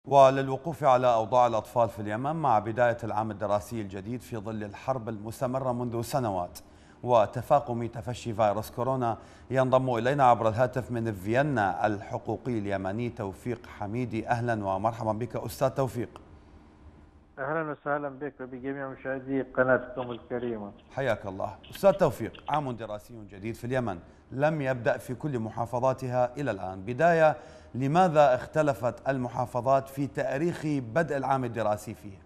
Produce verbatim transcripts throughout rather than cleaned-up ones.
وللوقوف على أوضاع الأطفال في اليمن مع بداية العام الدراسي الجديد في ظل الحرب المستمرة منذ سنوات وتفاقم تفشي فيروس كورونا، ينضم إلينا عبر الهاتف من فيينا الحقوقي اليمني توفيق حميدي. أهلا ومرحبا بك أستاذ توفيق. أهلا وسهلا بك وبجميع مشاهدي قناتكم الكريمة. حياك الله. أستاذ توفيق، عام دراسي جديد في اليمن لم يبدأ في كل محافظاتها إلى الآن. بداية، لماذا اختلفت المحافظات في تاريخ بدء العام الدراسي فيه؟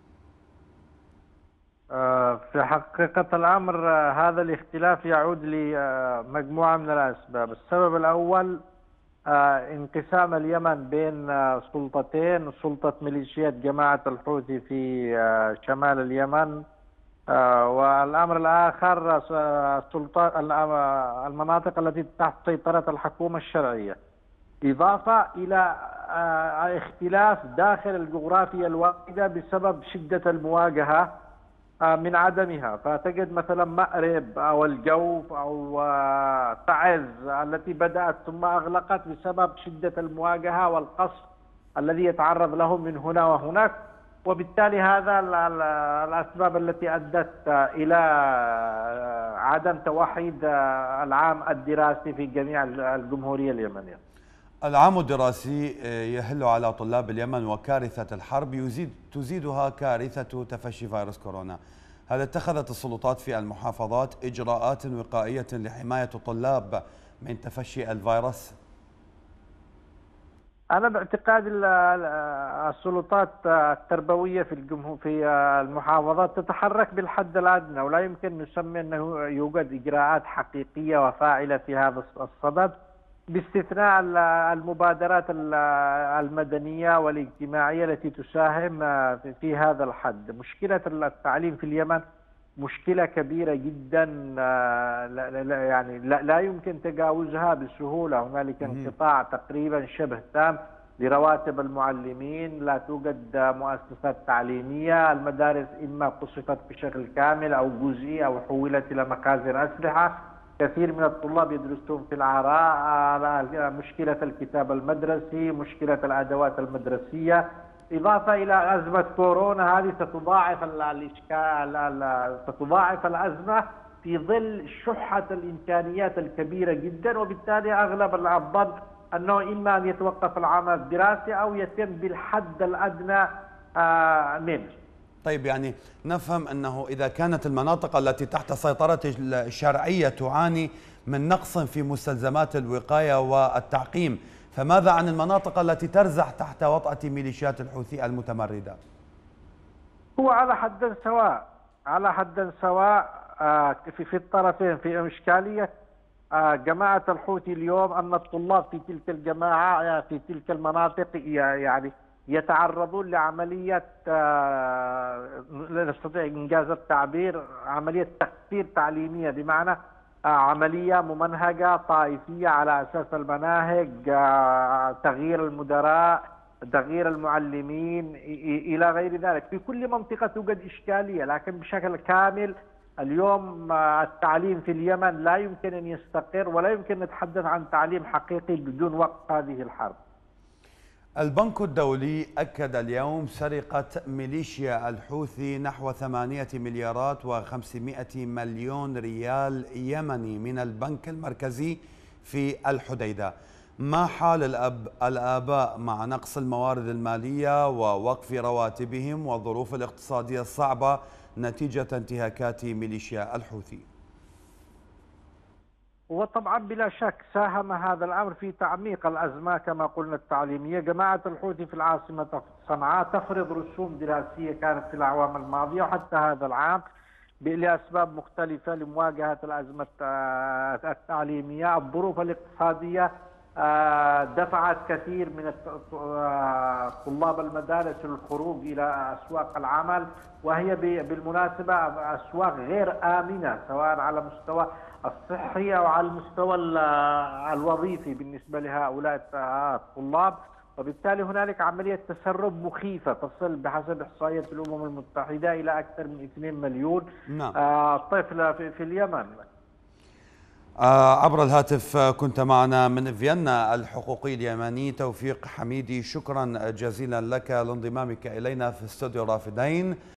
في حقيقة الأمر هذا الاختلاف يعود لمجموعة من الأسباب. السبب الأول انقسام اليمن بين سلطتين، سلطة ميليشيات جماعة الحوثي في شمال اليمن، والأمر الآخر سلطات المناطق التي تحت سيطرة الحكومة الشرعية، إضافة إلى اختلاف داخل الجغرافيا الواحدة بسبب شدة المواجهة من عدمها. فتجد مثلا مأرب أو الجوف أو تعز التي بدأت ثم أغلقت بسبب شدة المواجهة والقصف الذي يتعرض له من هنا وهناك، وبالتالي هذا الأسباب التي أدت إلى عدم توحيد العام الدراسي في جميع الجمهورية اليمنية. العام الدراسي يهل على طلاب اليمن وكارثة الحرب يزيد تزيدها كارثة تفشي فيروس كورونا. هل اتخذت السلطات في المحافظات إجراءات وقائية لحماية الطلاب من تفشي الفيروس؟ أنا باعتقاد السلطات التربوية في الجمهور في المحافظات تتحرك بالحد الأدنى، ولا يمكن نسمي أنه يوجد إجراءات حقيقية وفاعلة في هذا الصدد، باستثناء المبادرات المدنية والاجتماعية التي تساهم في هذا الحد. مشكلة التعليم في اليمن مشكلة كبيرة جدا، يعني لا يمكن تجاوزها بسهولة. هنالك انقطاع تقريبا شبه تام لرواتب المعلمين، لا توجد مؤسسات تعليمية، المدارس إما قصفت بشكل كامل أو جزئي أو حولت إلى مخازن أسلحة، كثير من الطلاب يدرسون في العراء، مشكلة الكتاب المدرسي، مشكلة الأدوات المدرسية، إضافة إلى أزمة كورونا. هذه ستضاعف الإشكال، ستضاعف الأزمة في ظل شحة الإمكانيات الكبيرة جدا، وبالتالي أغلب الظن أنه إما أن يتوقف العام الدراسي أو يتم بالحد الأدنى منه. طيب، يعني نفهم أنه إذا كانت المناطق التي تحت سيطرة الشرعية تعاني من نقص في مستلزمات الوقاية والتعقيم، فماذا عن المناطق التي ترزح تحت وطأة ميليشيات الحوثي المتمردة؟ هو على حد سواء، على حد سواء في في الطرفين. في إشكالية جماعة الحوثي اليوم أن الطلاب في تلك الجماعة في تلك المناطق يعني يتعرضون لعملية، لا نستطيع إنجاز التعبير، عملية تكفير تعليمية، بمعنى عملية ممنهجة طائفية على أساس المناهج، تغيير المدراء، تغيير المعلمين إلى غير ذلك. في كل منطقة توجد إشكالية، لكن بشكل كامل اليوم التعليم في اليمن لا يمكن أن يستقر، ولا يمكن نتحدث عن تعليم حقيقي بدون وقف هذه الحرب. البنك الدولي أكد اليوم سرقة ميليشيا الحوثي نحو ثمانية مليارات وخمسمائة مليون ريال يمني من البنك المركزي في الحديدة. ما حال الأب الآباء مع نقص الموارد المالية ووقف رواتبهم والظروف الاقتصادية الصعبة نتيجة انتهاكات ميليشيا الحوثي؟ وطبعا بلا شك ساهم هذا الأمر في تعميق الأزمة كما قلنا التعليمية. جماعة الحوثي في العاصمة صنعاء تفرض رسوم دراسية كانت في الأعوام الماضية وحتى هذا العام لأسباب مختلفة لمواجهة الأزمة التعليمية. الظروف الاقتصادية دفعت كثير من طلاب المدارس للخروج إلى أسواق العمل، وهي بالمناسبة أسواق غير آمنة سواء على مستوى الصحي أو على المستوى الوظيفي بالنسبة لهؤلاء الطلاب، وبالتالي هنالك عملية تسرب مخيفة تصل بحسب إحصائيات الأمم المتحدة إلى أكثر من اثنين مليون نعم. طفل في اليمن. عبر الهاتف كنت معنا من فيينا الحقوقي اليمني توفيق حميدي، شكرا جزيلا لك لانضمامك إلينا في استوديو رافدين.